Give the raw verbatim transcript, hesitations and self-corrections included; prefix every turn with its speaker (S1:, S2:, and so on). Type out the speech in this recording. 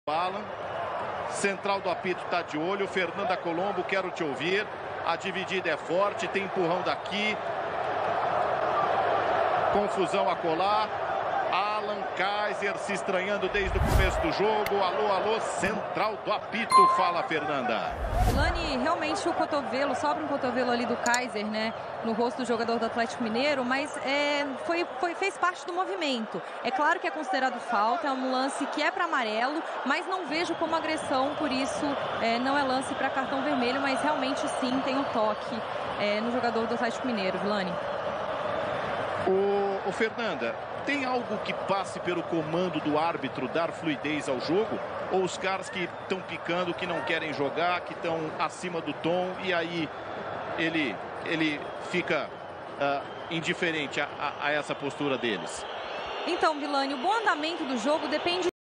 S1: Alan, central do apito está de olho. Fernanda Colombo, quero te ouvir. A dividida é forte, tem empurrão daqui. Confusão a colar. Alan Kaiser se estranhando desde o começo do jogo. Alô, alô, central do apito, fala Fernanda.
S2: Lani, realmente o cotovelo, sobra um cotovelo ali do Kaiser, né, no rosto do jogador do Atlético Mineiro, mas é, foi, foi, fez parte do movimento. É claro que é considerado falta, é um lance que é para amarelo, mas não vejo como agressão, por isso é, não é lance para cartão vermelho, mas realmente sim tem um toque é, no jogador do Atlético Mineiro, Lani.
S1: O, o Fernanda, tem algo que passe pelo comando do árbitro dar fluidez ao jogo? Ou os caras que estão picando, que não querem jogar, que estão acima do tom e aí ele, ele fica uh, indiferente a, a, a essa postura deles?
S2: Então, Vilani, o bom andamento do jogo depende